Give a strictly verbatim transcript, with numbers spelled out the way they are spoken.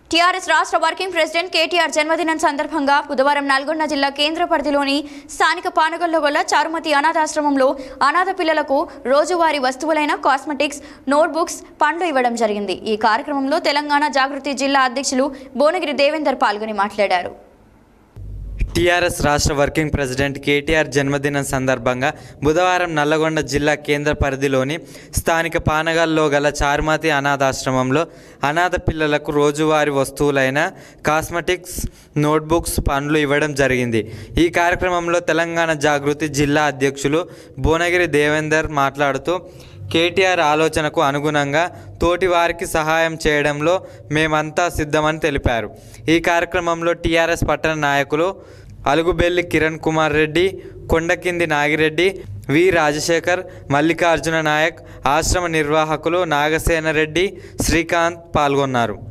TRS రాష్ట్ర working president KTR జన్మదినం సందర్భంగా బుధవారం నల్గొండ జిల్లా కేంద్ర పరిధిలోని స్థానిక పానగల్లో గల చారుమతి అనాథాశ్రమంలో అనాథ పిల్లలకు రోజువారీ వస్తువులైన కాస్మెటిక్స్, నోట్బుక్స్, పండ్లు ఇవ్వడం జరిగింది. ఈ కార్యక్రమంలో తెలంగాణ జాగృతి జిల్లా అధ్యక్షులు భువనగిరి దేవేందర్ పాల్గొని మాట్లాడారు. టీఆర్ఎస్ రాష్ట్ర వర్కింగ్ ప్రెసిడెంట్ కేటీఆర్ జన్మదినం సందర్భంగా బుధవారం నల్లగొండ జిల్లా కేంద్ర పరిధిలోని స్థానిక పానగల్లో గల చారుమతి అనాథాశ్రమంలో అనాథ పిల్లలకు రోజువారీ వస్తువులైన కాస్మెటిక్స్, నోట్బుక్స్, పండ్లు ఇవ్వడం జరిగింది. ఈ కార్యక్రమంలో తెలంగాణ జాగృతి జిల్లా అధ్యక్షులు భువనగిరి దేవేందర్ మాట్లాడుతూ కేటీఆర్ ఆలోచనకు అనుగుణంగా తోటి వారికి సహాయం చేయడంలో మేమంతా సిద్ధమని తెలిపారు. ఈ కార్యక్రమంలో టీఆర్ఎస్ పట్టణ నాయకులు అలుగుబెల్లి కిరణ్ కుమార్ రెడ్డి, కొండకింది నాగిరెడ్డి, వి రాజశేఖర్, మల్లికార్జున నాయక్, ఆశ్రమ నిర్వాహకులు నాగసేన రెడ్డి, శ్రీకాంత్ పాల్గొన్నారు.